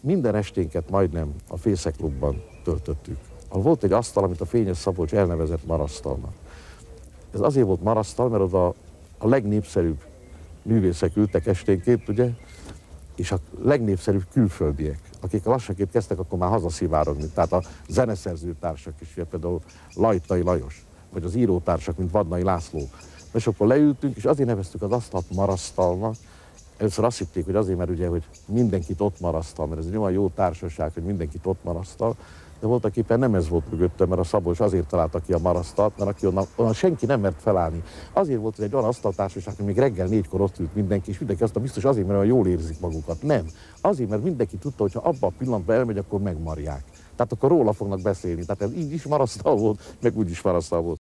minden esténket majdnem a Fészeklubban töltöttük. Volt egy asztal, amit a Fényes Szabolcs elnevezett marasztalnak. Ez azért volt marasztal, mert oda a legnépszerűbb művészek ültek esténként, ugye, és a legnépszerűbb külföldiek, akik lassanként kezdtek akkor már hazaszivárogni. Tehát a zeneszerzőtársak is, például Lajtai Lajos, vagy az írótársak, mint Vadnai László. És akkor leültünk, és azért neveztük az asztalt marasztalnak. Először azt hitték, hogy azért, mert ugye, hogy mindenkit ott marasztal, mert ez egy olyan jó társaság, hogy mindenkit ott marasztal. De voltak éppen nem ez volt mögöttem, mert a Szabolcs azért találta ki a marasztalt, mert aki onnan senki nem mert felállni. Azért volt, hogy egy olyan asztaltársaság, hogy még reggel 4-kor ott ült mindenki, és mindenki azt biztos azért, mert olyan jól érzik magukat. Nem. Azért, mert mindenki tudta, hogy ha abban a pillanatban elmegy, akkor megmarják. Tehát akkor róla fognak beszélni. Tehát ez így is marasztal volt, meg úgy is marasztal volt.